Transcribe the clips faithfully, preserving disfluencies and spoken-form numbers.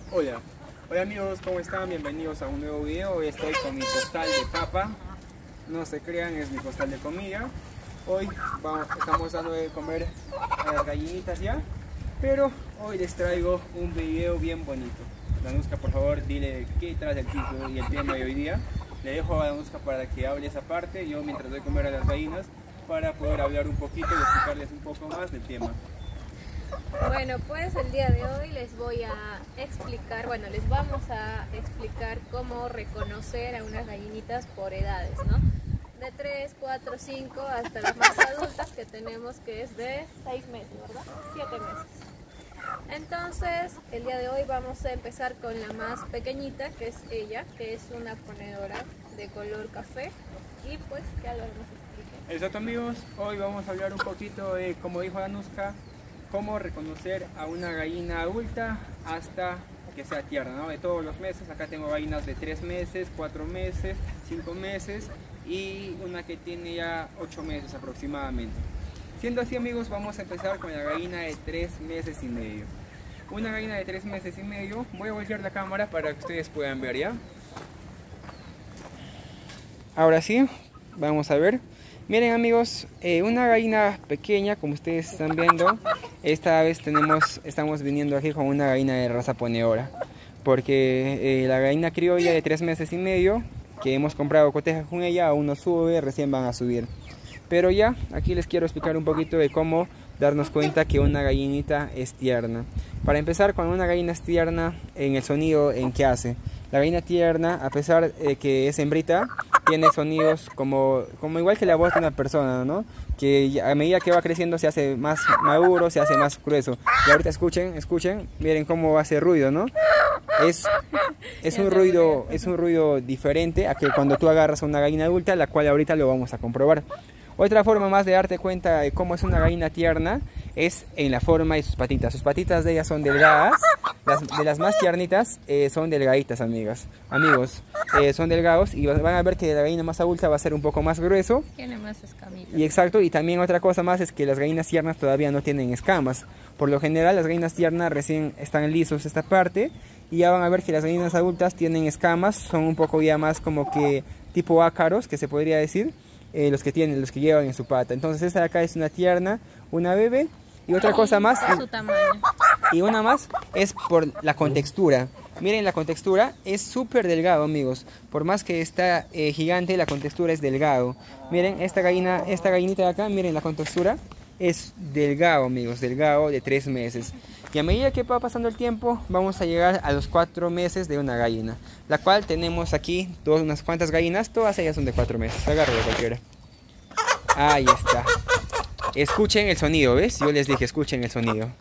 Hola, hola amigos, ¿cómo están? Bienvenidos a un nuevo video. Hoy estoy con mi costal de papa. No se crean, es mi costal de comida. Hoy vamos, estamos dando de comer a las gallinitas ya. Pero hoy les traigo un video bien bonito. Danuska, por favor, dile qué trae el título y el tema de hoy día. Le dejo a Danuska para que hable esa parte. Yo mientras doy comer a las gallinas para poder hablar un poquito y explicarles un poco más del tema. Bueno, pues el día de hoy les voy a explicar, bueno, les vamos a explicar cómo reconocer a unas gallinitas por edades, ¿no? De tres, cuatro, cinco hasta las más adultas que tenemos, que es de seis meses, ¿verdad? siete meses. Entonces, el día de hoy vamos a empezar con la más pequeñita, que es ella, que es una ponedora de color café. Y pues, que Álvaro nos explique. Exacto amigos, hoy vamos a hablar un poquito de, como dijo Danuska, cómo reconocer a una gallina adulta hasta que sea tierna, ¿no? De todos los meses. Acá tengo gallinas de tres meses, cuatro meses, cinco meses y una que tiene ya ocho meses aproximadamente. Siendo así amigos, vamos a empezar con la gallina de tres meses y medio. Una gallina de tres meses y medio, voy a voltear la cámara para que ustedes puedan ver ya. Ahora sí, vamos a ver. Miren amigos, eh, una gallina pequeña, como ustedes están viendo, esta vez tenemos, estamos viniendo aquí con una gallina de raza ponedora, porque eh, la gallina criolla de tres meses y medio, que hemos comprado coteja con ella, aún no sube, recién van a subir. Pero ya, aquí les quiero explicar un poquito de cómo darnos cuenta que una gallinita es tierna. Para empezar, cuando una gallina es tierna, en el sonido en que hace. La gallina tierna, a pesar de que es hembrita, tiene sonidos como, como igual que la voz de una persona, ¿no? Que a medida que va creciendo se hace más maduro, se hace más grueso. Y ahorita escuchen, escuchen, miren cómo hace ruido, ¿no? Es, es, un ruido, es un ruido diferente a que cuando tú agarras a una gallina adulta, la cual ahorita lo vamos a comprobar. Otra forma más de darte cuenta de cómo es una gallina tierna es en la forma de sus patitas. Sus patitas de ellas son delgadas, las, de las más tiernitas eh, son delgaditas, amigas. Amigos, eh, son delgados y van a ver que la gallina más adulta va a ser un poco más grueso. Tiene más escamitas. Y exacto, y también otra cosa más es que las gallinas tiernas todavía no tienen escamas. Por lo general las gallinas tiernas recién están lisos esta parte y ya van a ver que las gallinas adultas tienen escamas, son un poco ya más como que tipo ácaros, que se podría decir. Eh, los que tienen, los que llevan en su pata. Entonces esta de acá es una tierna, una bebé. Y otra cosa más, por su tamaño. Y una más es por la contextura. Miren, la contextura es súper delgado, amigos. Por más que está eh, gigante, la contextura es delgado. Miren, esta gallina, esta gallinita de acá, miren la contextura. Es delgado, amigos, delgado de tres meses. Y a medida que va pasando el tiempo, vamos a llegar a los cuatro meses de una gallina. La cual tenemos aquí todas unas cuantas gallinas, todas ellas son de cuatro meses. Agarro de cualquiera. Ahí está. Escuchen el sonido, ¿ves? Yo les dije, escuchen el sonido.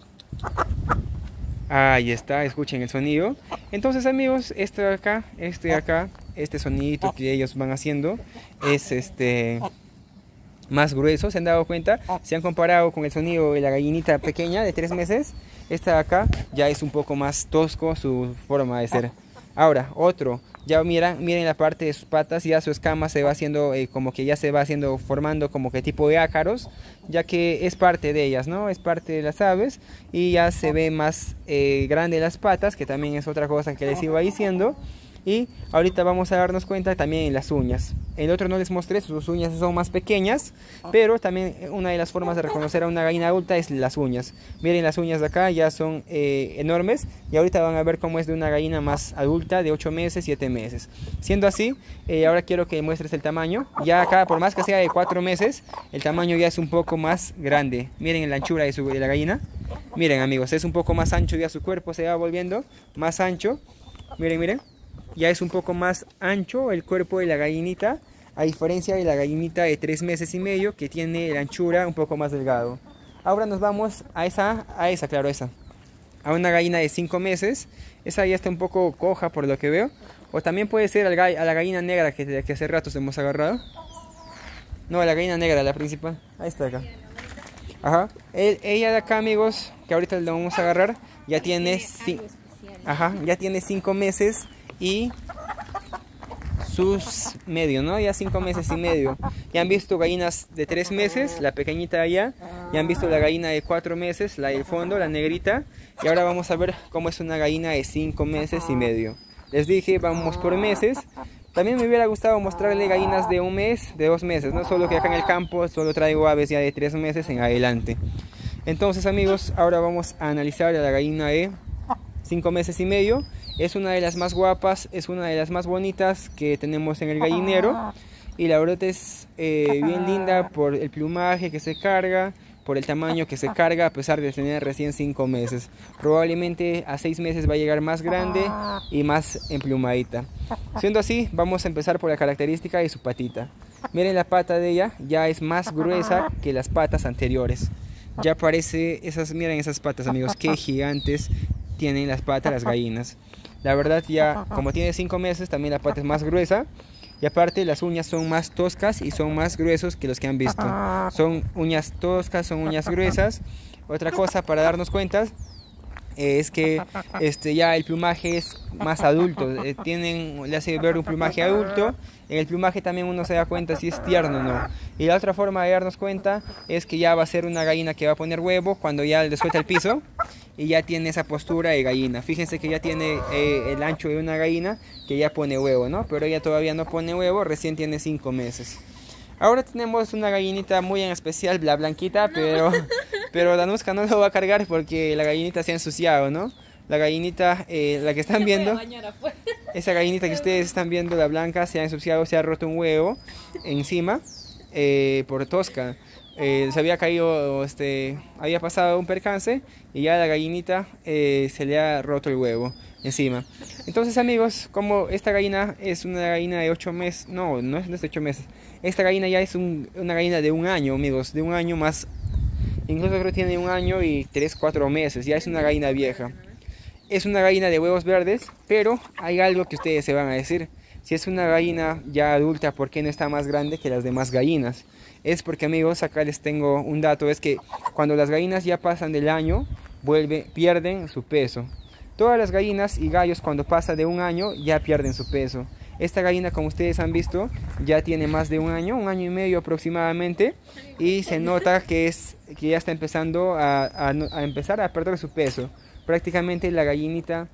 Ahí está, escuchen el sonido. Entonces amigos, este de acá, este de acá, este sonidito que ellos van haciendo es este... más grueso. ¿Se han dado cuenta? Se han comparado con el sonido de la gallinita pequeña de tres meses. Esta de acá ya es un poco más tosco su forma de ser. Ahora, otro. Ya miran, miren la parte de sus patas, ya su escama se va haciendo eh, como que ya se va haciendo, formando como que tipo de ácaros, ya que es parte de ellas, ¿no? Es parte de las aves y ya se ve más eh, grande las patas, que también es otra cosa que les iba diciendo. Y ahorita vamos a darnos cuenta también en las uñas. El otro no les mostré, sus uñas son más pequeñas, pero también una de las formas de reconocer a una gallina adulta es las uñas. Miren, las uñas de acá ya son eh, enormes y ahorita van a ver cómo es de una gallina más adulta de ocho meses, siete meses. Siendo así, eh, ahora quiero que muestres el tamaño. Ya acá, por más que sea de cuatro meses, el tamaño ya es un poco más grande. Miren la anchura de, su, de la gallina. Miren amigos, es un poco más ancho, ya su cuerpo se va volviendo más ancho. Miren, miren. Ya es un poco más ancho el cuerpo de la gallinita, a diferencia de la gallinita de tres meses y medio que tiene la anchura un poco más delgado. Ahora nos vamos a esa, a esa, claro, esa. A una gallina de cinco meses. Esa ya está un poco coja por lo que veo. O también puede ser a la gallina negra que, que hace rato hemos agarrado. No, a la gallina negra, la principal. Ahí está acá. Ajá. El, ella de acá, amigos, que ahorita lo vamos a agarrar, ya tiene, ajá, ya tiene cinco meses. Y sus medio, ¿no? Ya cinco meses y medio. Ya han visto gallinas de tres meses, la pequeñita allá. Ya han visto la gallina de cuatro meses, la del fondo, la negrita. Y ahora vamos a ver cómo es una gallina de cinco meses y medio. Les dije, vamos por meses. También me hubiera gustado mostrarle gallinas de un mes, de dos meses, no solo que acá en el campo solo traigo aves ya de tres meses en adelante. Entonces, amigos, ahora vamos a analizar a la gallina de cinco meses y medio. Es una de las más guapas, es una de las más bonitas que tenemos en el gallinero. Y la verdad es eh, bien linda por el plumaje que se carga, por el tamaño que se carga a pesar de tener recién cinco meses. Probablemente a seis meses va a llegar más grande y más emplumadita. Siendo así, vamos a empezar por la característica de su patita. Miren, la pata de ella ya es más gruesa que las patas anteriores. Ya parece, esas, miren esas patas, amigos, qué gigantes tienen las patas las gallinas. La verdad, ya como tiene cinco meses, también la pata es más gruesa. Y aparte las uñas son más toscas y son más gruesos que los que han visto. Son uñas toscas, son uñas gruesas. Otra cosa para darnos cuenta eh, es que este, ya el plumaje es más adulto. Eh, tienen, le hace ver un plumaje adulto. En el plumaje también uno se da cuenta si es tierno o no. Y la otra forma de darnos cuenta es que ya va a ser una gallina que va a poner huevo cuando ya le suelta el piso. Y ya tiene esa postura de gallina. Fíjense que ya tiene eh, el ancho de una gallina que ya pone huevo, ¿no? Pero ella todavía no pone huevo, recién tiene cinco meses. Ahora tenemos una gallinita muy en especial, la blanquita, pero, pero Danuska no lo va a cargar porque la gallinita se ha ensuciado, ¿no? La gallinita, eh, la que están viendo, esa gallinita que ustedes están viendo, la blanca, se ha ensuciado, se ha roto un huevo encima eh, por tosca. Eh, se había caído, este, había pasado un percance y ya la gallinita eh, se le ha roto el huevo encima. Entonces, amigos, como esta gallina es una gallina de ocho meses, no, no es de ocho meses, esta gallina ya es un, una gallina de un año, amigos, de un año más, incluso creo que tiene un año y tres, cuatro meses, ya es una gallina vieja. Es una gallina de huevos verdes, pero hay algo que ustedes se van a decir. Si es una gallina ya adulta, ¿por qué no está más grande que las demás gallinas? Es porque, amigos, acá les tengo un dato, es que cuando las gallinas ya pasan del año, vuelve, pierden su peso. Todas las gallinas y gallos cuando pasa de un año ya pierden su peso. Esta gallina, como ustedes han visto, ya tiene más de un año, un año y medio aproximadamente, y se nota que, es, que ya está empezando a, a, a empezar a perder su peso. Prácticamente la gallinita,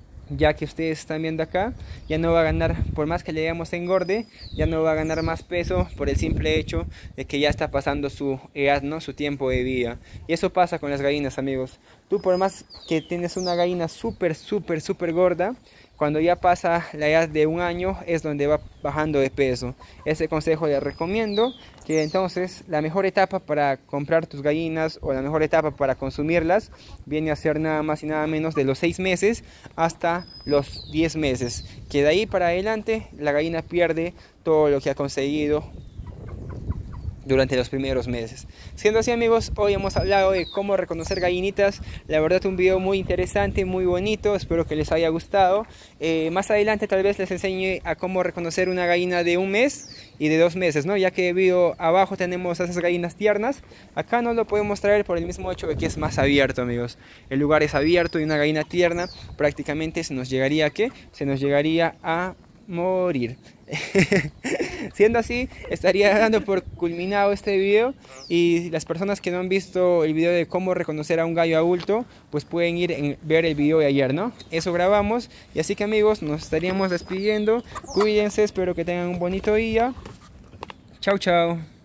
ya que ustedes están viendo acá, ya no va a ganar, por más que le demos engorde, ya no va a ganar más peso por el simple hecho de que ya está pasando su edad, ¿no? Su tiempo de vida. Y eso pasa con las gallinas, amigos. Tú, por más que tienes una gallina súper, súper, súper gorda, cuando ya pasa la edad de un año es donde va bajando de peso. Ese consejo les recomiendo, que entonces la mejor etapa para comprar tus gallinas o la mejor etapa para consumirlas viene a ser nada más y nada menos de los seis meses hasta los diez meses. Que de ahí para adelante la gallina pierde todo lo que ha conseguido durante los primeros meses. Siendo así, amigos, hoy hemos hablado de cómo reconocer gallinitas. La verdad, un video muy interesante, muy bonito, espero que les haya gustado. Eh, más adelante tal vez les enseñe a cómo reconocer una gallina de un mes y de dos meses, ¿no? Ya que video abajo tenemos esas gallinas tiernas, acá no lo podemos traer por el mismo hecho de que es más abierto, amigos. El lugar es abierto y una gallina tierna prácticamente se nos llegaría a ¿qué? Se nos llegaría a morir. Siendo así, estaría dando por culminado este video, y las personas que no han visto el video de cómo reconocer a un gallo adulto, pues pueden ir a ver el video de ayer, ¿no? Eso grabamos, y así que, amigos, nos estaríamos despidiendo. Cuídense, espero que tengan un bonito día. Chao, chao.